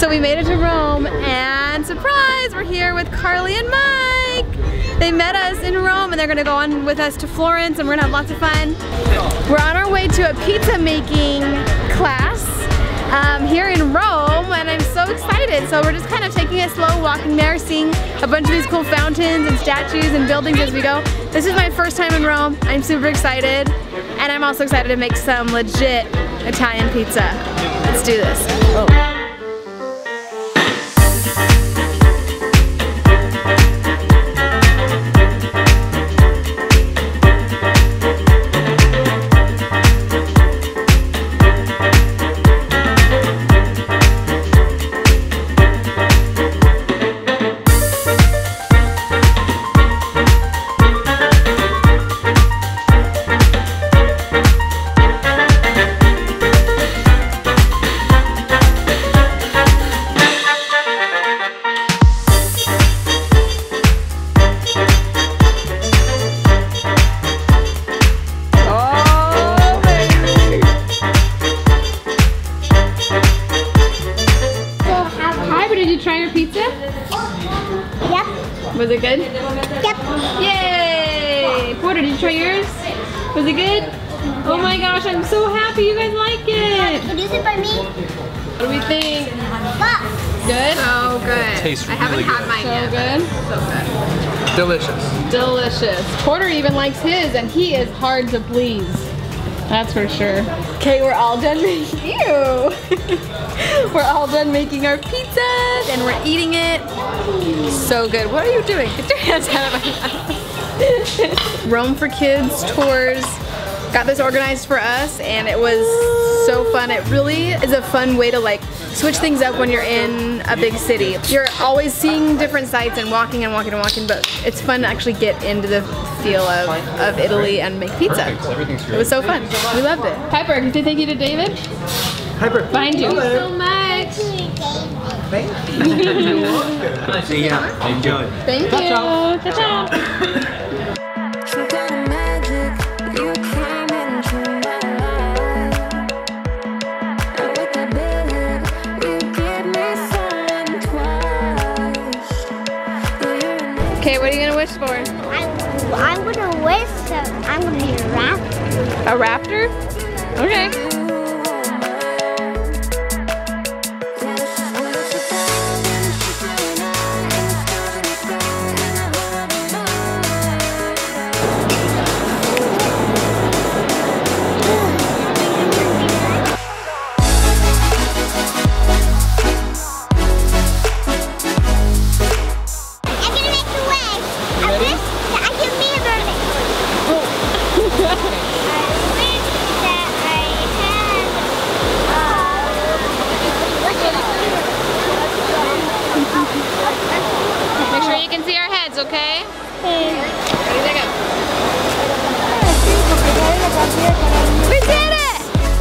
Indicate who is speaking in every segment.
Speaker 1: So we made it to Rome, and surprise, we're here with Carly and Mike. They met us in Rome, and they're gonna go on with us to Florence, and we're gonna have lots of fun. We're on our way to a pizza making class here in Rome, and I'm so excited. So we're just kind of taking it slow, walking there, seeing a bunch of these cool fountains and statues and buildings as we go. This is my first time in Rome. I'm super excited, and I'm also excited to make some legit Italian pizza. Let's do this. Oh. Was it good?
Speaker 2: Yep.
Speaker 1: Yay! Porter, did you try yours? Was it good? Oh my gosh, I'm so happy you guys like it!
Speaker 2: Produce it by me.
Speaker 1: What do we think? Good? So good.
Speaker 3: Tastes
Speaker 1: I haven't
Speaker 3: really
Speaker 1: had
Speaker 3: good.
Speaker 1: mine yet. So good.
Speaker 3: Delicious.
Speaker 1: Delicious. Porter even likes his, and he is hard to please. That's for sure. Okay, we're all done making we're all done making our pizzas, and we're eating it. So good. What are you doing? Get your hands out of my mouth. Rome for Kids tours. Got this organized for us, and it was so fun. It really is a fun way to like switch things up when you're in a big city. You're always seeing different sites and walking and walking and walking, but it's fun to actually get into the feel of Italy and make pizza. It was so fun. We loved it. Piper, can you thank you to David?
Speaker 3: Piper.
Speaker 1: Thank you so much.
Speaker 3: Thank you. See ya. Enjoy.
Speaker 1: Thank you. Ciao. Okay, what are you gonna wish for?
Speaker 2: I'm gonna wish I'm gonna be a raptor.
Speaker 1: A raptor? Okay. Make sure you can see our heads, okay? Ready to go. We did it!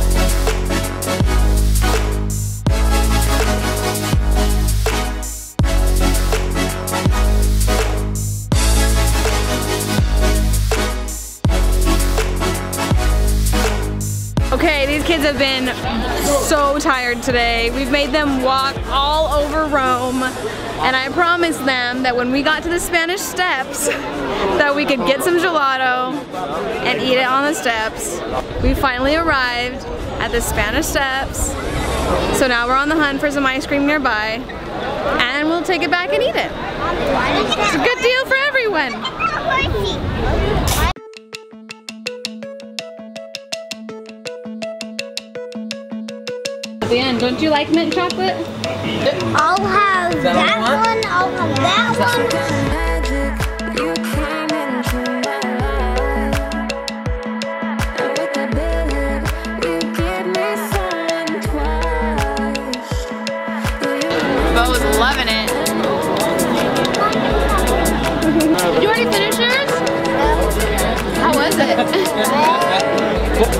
Speaker 1: Okay, these kids have been so tired today. We've made them walk all over Rome, and I promised them that when we got to the Spanish Steps that we could get some gelato and eat it on the steps. We finally arrived at the Spanish Steps, so now we're on the hunt for some ice cream nearby, and we'll take it back and eat it. It's a good deal for everyone. At the end, don't you like mint chocolate?
Speaker 2: I'll have that one, I'll have that one.
Speaker 1: Bo was loving it. Did you already finish yours? How was it?